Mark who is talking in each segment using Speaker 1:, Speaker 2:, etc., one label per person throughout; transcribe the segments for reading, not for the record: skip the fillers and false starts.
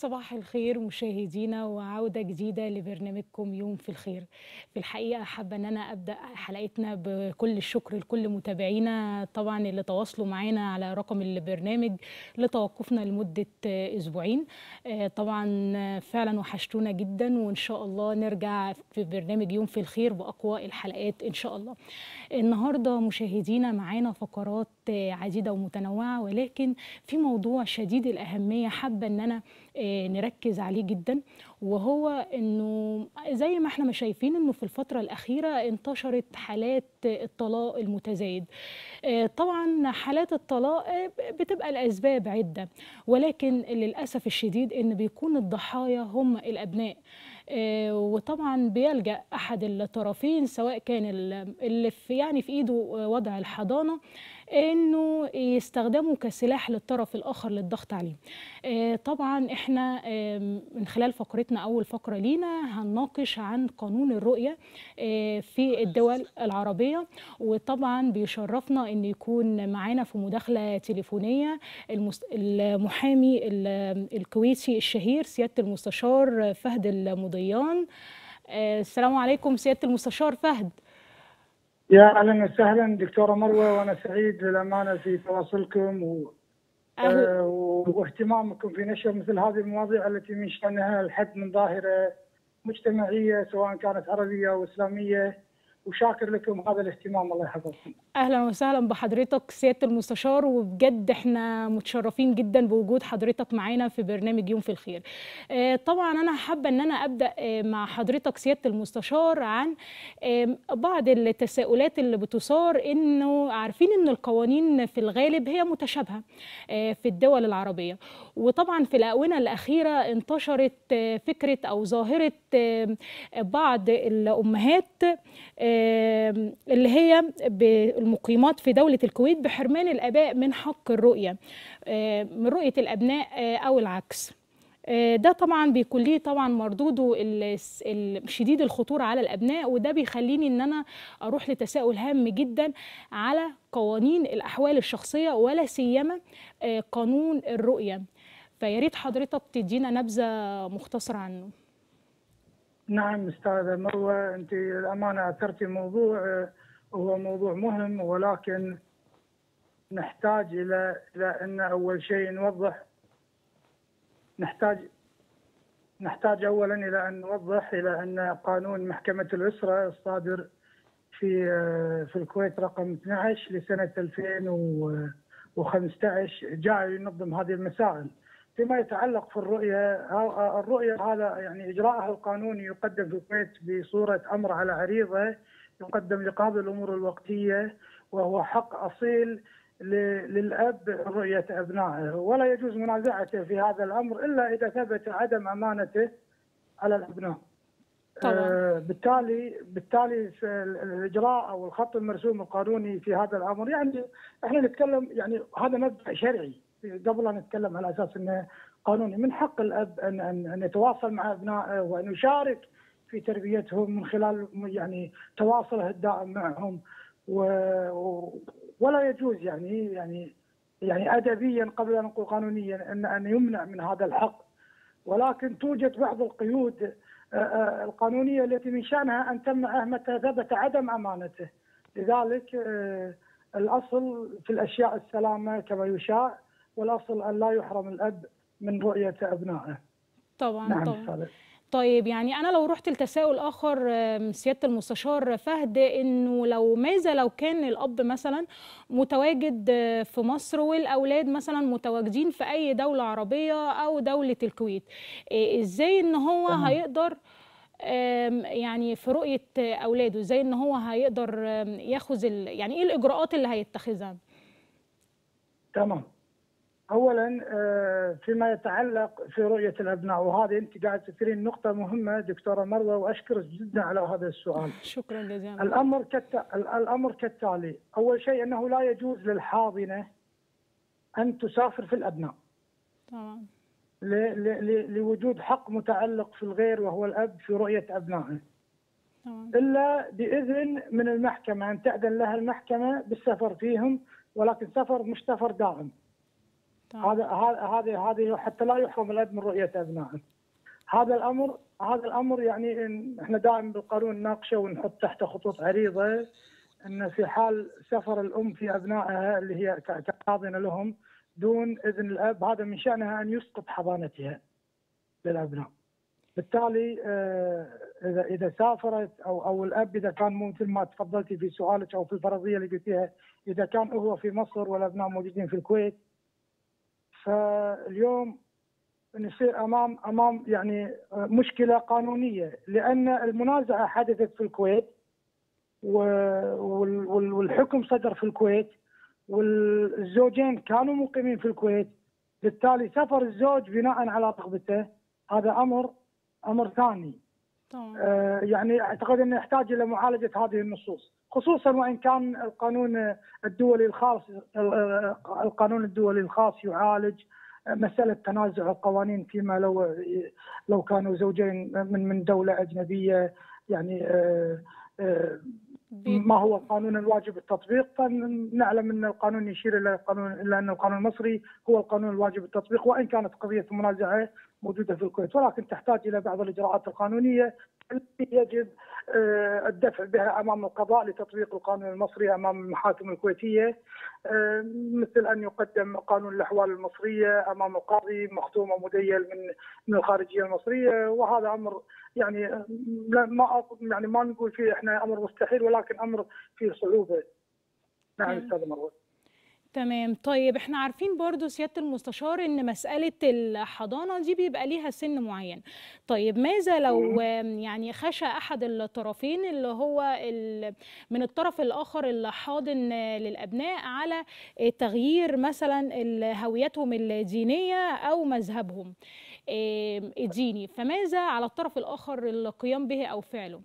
Speaker 1: صباح الخير مشاهدينا وعودة جديدة لبرنامجكم يوم في الخير. في الحقيقة حابة أن أنا أبدأ حلقتنا بكل الشكر لكل متابعينا طبعا اللي تواصلوا معانا على رقم البرنامج لتوقفنا لمدة أسبوعين. طبعا فعلا وحشتونا جدا، وإن شاء الله نرجع في برنامج يوم في الخير بأقوى الحلقات إن شاء الله. النهاردة مشاهدينا معانا فقرات عديدة ومتنوعة، ولكن في موضوع شديد الأهمية حابة أن أنا نركز عليه جدا، وهو أنه زي ما احنا ما شايفين أنه في الفترة الأخيرة انتشرت حالات الطلاق المتزايد. طبعا حالات الطلاق بتبقى الأسباب عدة، ولكن للأسف الشديد أن بيكون الضحايا هم الأبناء. وطبعا بيلجأ أحد الطرفين، سواء كان اللي في إيده وضع الحضانة، انه يستخدموا كسلاح للطرف الاخر للضغط عليه. طبعا احنا من خلال فقرتنا اول فقره لينا هنناقش عن قانون الرؤيه في الدول العربيه، وطبعا بيشرفنا ان يكون معانا في مداخله تليفونيه المحامي الكويتي الشهير سياده المستشار فهد المضيان. السلام عليكم سياده المستشار فهد.
Speaker 2: يا اهلا وسهلا دكتوره مروه، وانا سعيد للامانه في تواصلكم واهتمامكم في نشر مثل هذه المواضيع التي من شانها الحد من ظاهره مجتمعيه سواء كانت عربيه او اسلاميه، وشاكر لكم هذا الاهتمام، الله يحفظكم.
Speaker 1: اهلا وسهلا بحضرتك سياده المستشار، وبجد احنا متشرفين جدا بوجود حضرتك معانا في برنامج يوم في الخير. طبعا انا حابه ان انا ابدا مع حضرتك سياده المستشار عن بعض التساؤلات اللي بتثار، انه عارفين ان القوانين في الغالب هي متشابهه في الدول العربيه، وطبعا في الاونه الاخيره انتشرت فكره او ظاهره بعض الامهات اللي هي المقيمات في دولة الكويت بحرمان الآباء من حق الرؤية، من رؤية الأبناء أو العكس. ده طبعا بيكون ليه طبعا مردوده شديد الخطورة على الأبناء، وده بيخليني إن أنا أروح لتساؤل هام جدا على قوانين الأحوال الشخصية، ولا سيما قانون الرؤية. فياريت حضرتك تدينا نبذة مختصرة عنه.
Speaker 2: نعم استاذه مروه، انت الامانه اثرتي موضوع هو موضوع مهم، ولكن نحتاج الى ان اول شيء نحتاج اولا الى ان نوضح الى ان قانون محكمه الاسره الصادر في الكويت رقم 12 لسنه 2015 جاء ينظم هذه المسائل. فيما يتعلق في الرؤيه هذا يعني اجراءها القانوني يقدم في الكويت بصوره امر على عريضه، يقدم لقاضي الامور الوقتيه، وهو حق اصيل للاب رؤيه ابنائه، ولا يجوز منازعته في هذا الامر الا اذا ثبت عدم امانته على الابناء.
Speaker 1: طبعا.
Speaker 2: بالتالي في الاجراء او الخط المرسوم القانوني في هذا الامر، يعني احنا نتكلم يعني هذا مبدا شرعي قبل ان نتكلم على اساس انه قانوني. من حق الاب ان يتواصل مع ابنائه وان يشارك في تربيتهم من خلال يعني تواصله الدائم معهم، ولا يجوز يعني ادبيا قبل ان نقول قانونيا ان يمنع من هذا الحق. ولكن توجد بعض القيود القانونية التي من شأنها أن تمنعه متى ثبت عدم أمانته. لذلك الأصل في الأشياء السلامة كما يشاع، والأصل أن لا يحرم الأب من رؤية أبنائه.
Speaker 1: طبعا.
Speaker 2: نعم
Speaker 1: طبعا. طيب يعني أنا لو رحت لتساؤل آخر سيادة المستشار فهد، إنه ماذا لو كان الأب مثلا متواجد في مصر والأولاد مثلا متواجدين في أي دولة عربية أو دولة الكويت، إزاي إن هو هيقدر يعني في رؤية أولاده، إزاي إن هو هيقدر ياخذ يعني إيه الإجراءات اللي هيتخذها؟
Speaker 2: تمام. اولا فيما يتعلق في رؤيه الابناء، وهذه انت قاعد تثيرين نقطه مهمه دكتوره مروه، واشكرك جدا على هذا السؤال.
Speaker 1: شكرا جزيلا.
Speaker 2: الامر كالتالي، اول شيء انه لا يجوز للحاضنه ان تسافر في الابناء.
Speaker 1: طبعا.
Speaker 2: لوجود حق متعلق في الغير وهو الاب في رؤيه ابنائه.
Speaker 1: طبعا.
Speaker 2: الا باذن من المحكمه، ان تاذن لها المحكمه بالسفر فيهم، ولكن سفر مش سفر دائم. هذه حتى لا يحرم الاب من رؤيه ابنائه. هذا الامر يعني إن احنا دائما بالقانون نناقشه ونحط تحته خطوط عريضه، ان في حال سفر الام في ابنائها اللي هي كحاضنه لهم دون اذن الاب، هذا من شانها ان يسقط حضانتها للابناء. بالتالي اذا سافرت او الاب اذا كان مثل ما تفضلتي في سؤالك او في الفرضيه اللي قلتيها، اذا كان هو في مصر والابناء موجودين في الكويت، فاليوم نصير امام يعني مشكله قانونيه، لان المنازعه حدثت في الكويت والحكم صدر في الكويت والزوجين كانوا مقيمين في الكويت. بالتالي سفر الزوج بناء على رغبته هذا امر ثاني. يعني اعتقد انه يحتاج الى معالجه هذه النصوص، خصوصا وان كان القانون الدولي الخاص يعالج مساله تنازع القوانين فيما لو كانوا زوجين من دوله اجنبيه، يعني ما هو القانون الواجب التطبيق. فنعلم ان القانون يشير الى ان القانون المصري هو القانون الواجب التطبيق، وان كانت قضيه المنازعه موجوده في الكويت، ولكن تحتاج الى بعض الاجراءات القانونيه التي يجب الدفع بها امام القضاء لتطبيق القانون المصري امام المحاكم الكويتيه، مثل ان يقدم قانون الاحوال المصريه امام القاضي مختوم ومديل من الخارجيه المصريه. وهذا امر يعني ما نقول فيه احنا امر مستحيل، ولكن امر فيه صعوبه. نعم استاذ مروه.
Speaker 1: تمام. طيب احنا عارفين برضو سيادة المستشار ان مسألة الحضانة دي بيبقى ليها سن معين. طيب ماذا لو يعني خشى احد الطرفين اللي هو من الطرف الاخر اللي حاضن للابناء على تغيير مثلا هويتهم الدينية او مذهبهم الديني، فماذا على الطرف الاخر القيام به او فعله؟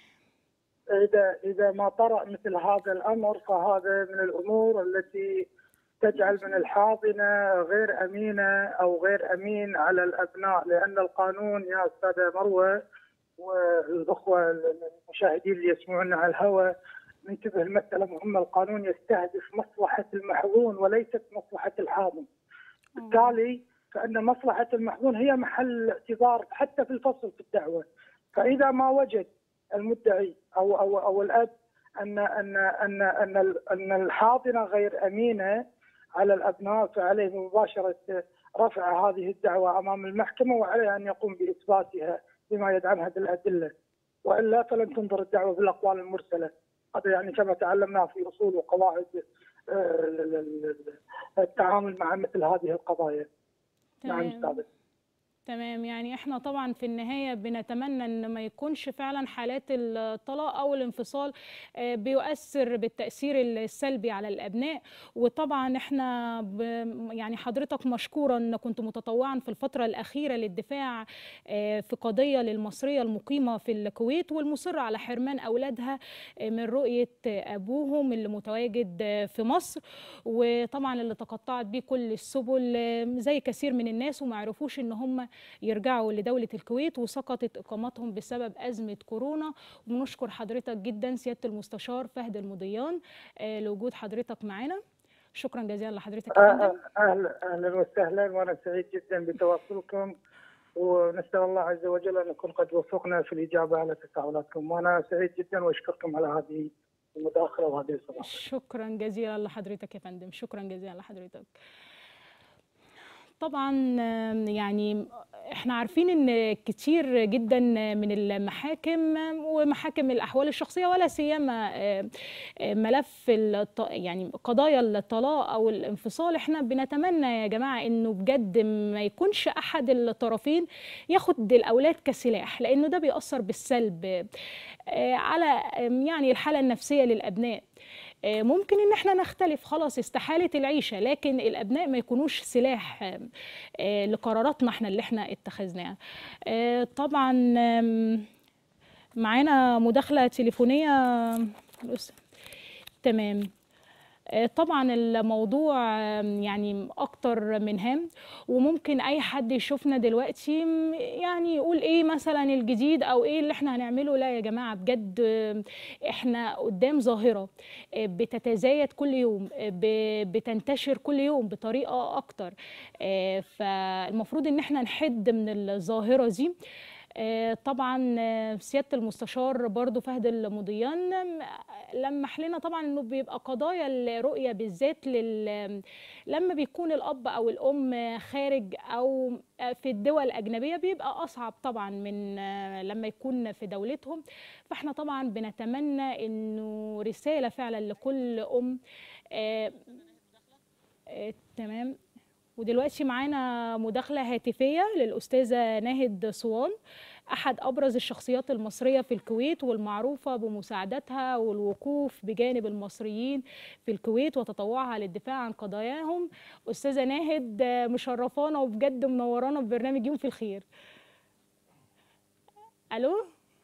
Speaker 2: إذا ما طرأ مثل هذا الأمر فهذا من الأمور التي تجعل من الحاضنة غير أمينة أو غير أمين على الأبناء، لأن القانون يا أستاذة مروة والأخوة المشاهدين اللي يسمعونا على الهواء ننتبه المسألة مهمة، القانون يستهدف مصلحة المحظون وليست مصلحة الحاضن. بالتالي فإن مصلحة المحظون هي محل اعتبار حتى في الفصل في الدعوة. فإذا ما وجد المدعي او الاب ان الحاضنه غير امينه على الابناء، فعليه مباشره رفع هذه الدعوه امام المحكمه، وعليه ان يقوم باثباتها بما يدعمها بالادله، والا فلن تنظر الدعوه بالاقوال المرسله. هذا يعني كما تعلمنا في اصول وقواعد التعامل مع مثل هذه القضايا. نعم استاذ.
Speaker 1: تمام. يعني احنا طبعا في النهاية بنتمنى ان ما يكونش فعلا حالات الطلاق او الانفصال بيؤثر بالتأثير السلبي على الابناء. وطبعا احنا يعني حضرتك مشكورا ان كنت متطوعا في الفترة الاخيرة للدفاع في قضية للمصرية المقيمة في الكويت والمصرة على حرمان اولادها من رؤية ابوهم اللي متواجد في مصر، وطبعا اللي تقطعت بيه كل السبل زي كثير من الناس وما عرفوش ان هم يرجعوا لدولة الكويت وسقطت إقامتهم بسبب أزمة كورونا. ونشكر حضرتك جدا سيادة المستشار فهد المضيان لوجود حضرتك معنا. شكرا جزيلا لحضرتك يا فندم.
Speaker 2: أهلا وسهلا، وأنا سعيد جدا بتواصلكم، ونسأل الله عز وجل أن نكون قد وفقنا في الإجابة على تساؤلاتكم، وأنا سعيد جدا وأشكركم على هذه المداخلة وهذه الصباح.
Speaker 1: شكرا جزيلا لحضرتك يا فندم. شكرا جزيلا لحضرتك. طبعا يعني احنا عارفين ان كتير جدا من المحاكم ومحاكم الاحوال الشخصيه ولا سيما ملف يعني قضايا الطلاق او الانفصال، احنا بنتمنى يا جماعه انه بجد ما يكونش احد الطرفين ياخد الاولاد كسلاح، لانه ده بيأثر بالسلب على يعني الحاله النفسيه للابناء. ممكن ان احنا نختلف، خلاص استحالت العيشه، لكن الابناء ما يكونوش سلاح لقراراتنا احنا اللي احنا اتخذناها. طبعا معانا مداخله تليفونيه. تمام. طبعا الموضوع يعني اكتر من هام، وممكن اي حد يشوفنا دلوقتي يعني يقول ايه مثلا الجديد او ايه اللي احنا هنعمله. لا يا جماعة بجد، احنا قدام ظاهرة بتتزايد كل يوم، بتنتشر كل يوم بطريقة اكتر. فالمفروض ان احنا نحد من الظاهرة دي. طبعا سيادة المستشار برضو فهد المضيان لمح لنا طبعا انه بيبقى قضايا الرؤية بالذات لما بيكون الاب او الام خارج او في الدول الاجنبية بيبقى اصعب طبعا من لما يكون في دولتهم. فاحنا طبعا بنتمنى انه رسالة فعلا لكل ام. تمام. ودلوقتي معانا مداخلة هاتفية للأستاذة ناهد صوان، أحد أبرز الشخصيات المصرية في الكويت والمعروفة بمساعدتها والوقوف بجانب المصريين في الكويت وتطوعها للدفاع عن قضاياهم. أستاذة ناهد مشرفانا وبجد منورانا ببرنامج يوم في الخير. ألو،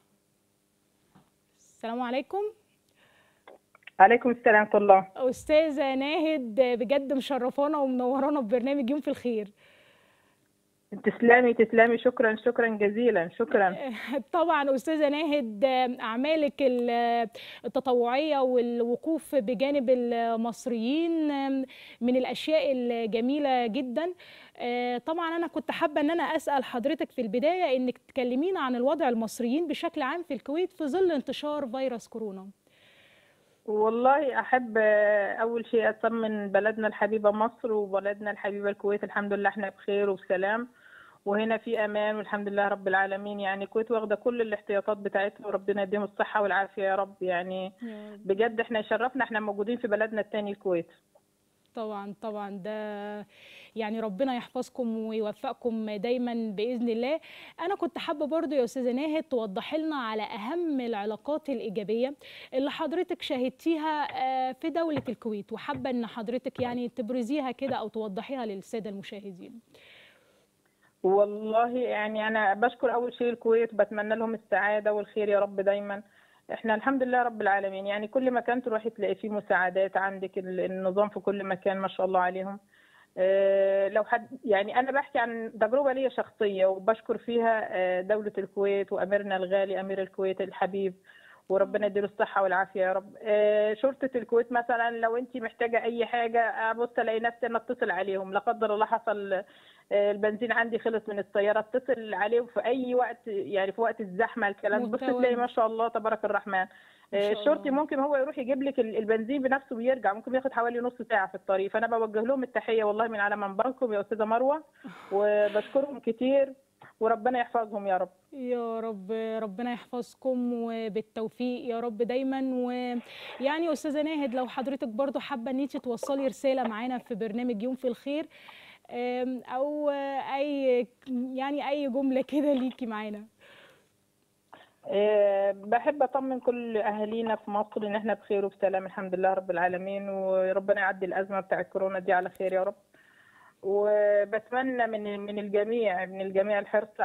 Speaker 1: السلام عليكم.
Speaker 3: عليكم السلام ورحمة الله.
Speaker 1: أستاذة ناهد بجد مشرفانا ومنورانا ببرنامج يوم في الخير.
Speaker 3: تسلمي تسلمي، شكرا شكرا جزيلا، شكرا.
Speaker 1: طبعا أستاذة ناهد، أعمالك التطوعية والوقوف بجانب المصريين من الأشياء الجميلة جدا. طبعا أنا كنت حابة أن أنا أسأل حضرتك في البداية أنك تكلمينا عن الوضع المصريين بشكل عام في الكويت في ظل انتشار فيروس كورونا.
Speaker 3: والله أحب أول شيء أطمن بلدنا الحبيبة مصر وبلدنا الحبيبة الكويت، الحمد لله احنا بخير وبسلام وهنا في أمان والحمد لله رب العالمين. يعني الكويت واخدة كل الاحتياطات بتاعتها وربنا يديهم الصحة والعافية يا رب. يعني بجد احنا شرفنا احنا موجودين في بلدنا التاني الكويت.
Speaker 1: طبعا طبعا، ده يعني ربنا يحفظكم ويوفقكم دايما بإذن الله. أنا كنت حابة برضو يا أستاذة ناهد توضحي لنا على أهم العلاقات الإيجابية اللي حضرتك شاهدتيها في دولة الكويت، وحابة أن حضرتك يعني تبرزيها كده أو توضحيها للسادة المشاهدين.
Speaker 3: والله يعني أنا بشكر أول شيء الكويت، بتمنى لهم السعادة والخير يا رب دايما. احنا الحمد لله رب العالمين، يعني كل مكان تروحي تلاقي فيه مساعدات، عندك النظام في كل مكان ما شاء الله عليهم. لو حد يعني انا بحكي عن تجربه لي شخصيه وبشكر فيها دوله الكويت واميرنا الغالي امير الكويت الحبيب وربنا يديله الصحه والعافيه يا رب. شرطه الكويت مثلا لو انت محتاجه اي حاجه ابص الاقي نفسي انا اتصل عليهم، لا قدر الله حصل البنزين عندي خلص من السياره اتصل عليهم في اي وقت، يعني في وقت الزحمه الكلام بص تلاقي ما شاء الله تبارك الرحمن. الشرطي ممكن هو يروح يجيب لك البنزين بنفسه ويرجع، ممكن ياخد حوالي نص ساعه في الطريق. فانا بوجه لهم التحيه والله من على منبركم يا استاذه مروه، وبشكرهم كتير وربنا يحفظهم يا رب.
Speaker 1: يا رب ربنا يحفظكم وبالتوفيق يا رب دايما. ويعني استاذه ناهد لو حضرتك برضو حابه ان انت توصلي رساله معانا في برنامج يوم في الخير، او اي يعني اي جمله كده ليكي معانا.
Speaker 3: بحب اطمن كل اهالينا في مصر ان احنا بخير وبسلام الحمد لله رب العالمين، وربنا يعدي الازمه بتاع الكورونا دي على خير يا رب. وبتمنى من الجميع الحرص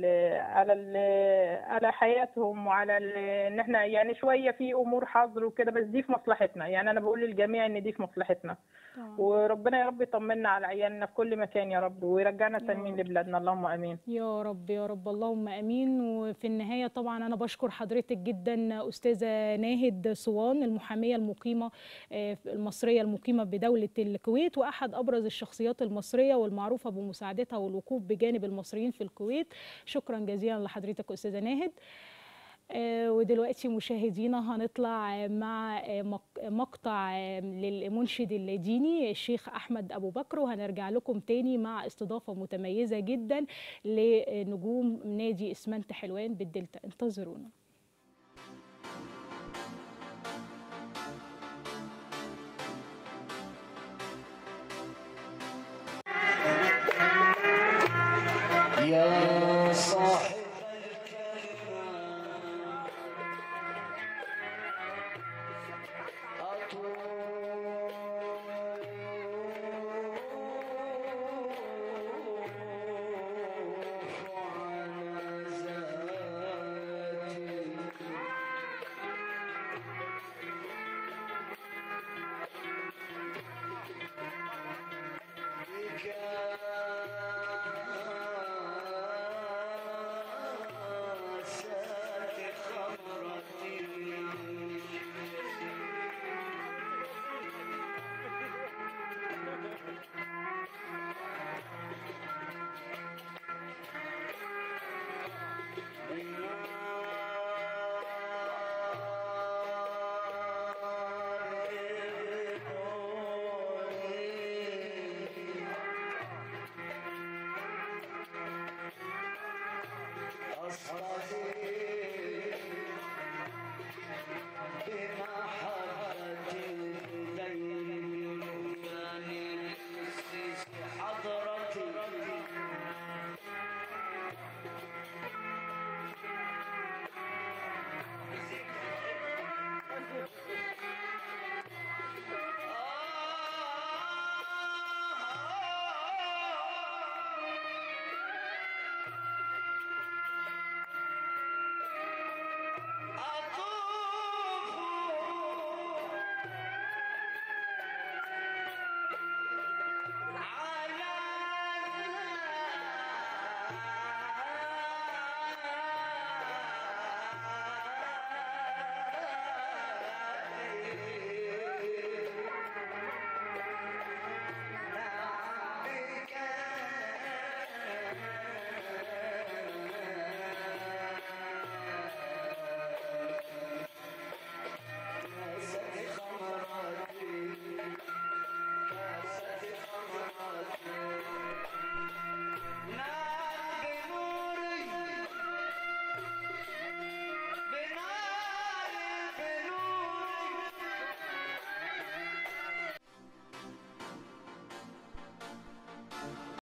Speaker 3: على حياتهم وعلى ان احنا يعني شويه في امور حظر وكده، بس دي في مصلحتنا. يعني انا بقول للجميع ان دي في مصلحتنا. وربنا يا رب يطمنا على عيالنا في كل مكان يا رب، ويرجعنا سالمين لبلادنا، اللهم امين
Speaker 1: يا رب يا رب اللهم امين. وفي النهايه طبعا انا بشكر حضرتك جدا استاذه ناهد صوان، المحاميه المقيمه المصريه المقيمه بدوله الكويت واحد ابرز الشخصيات المصريه والمعروفه بمساعدتها والوقوف بجانب المصريين في الكويت. شكرا جزيلا لحضرتك استاذه ناهد. ودلوقتي مشاهدينا هنطلع مع مقطع للمنشد الديني الشيخ أحمد أبو بكر، وهنرجع لكم تاني مع استضافة متميزة جدا لنجوم نادي إسمنت حلوان بالدلتا. انتظرونا.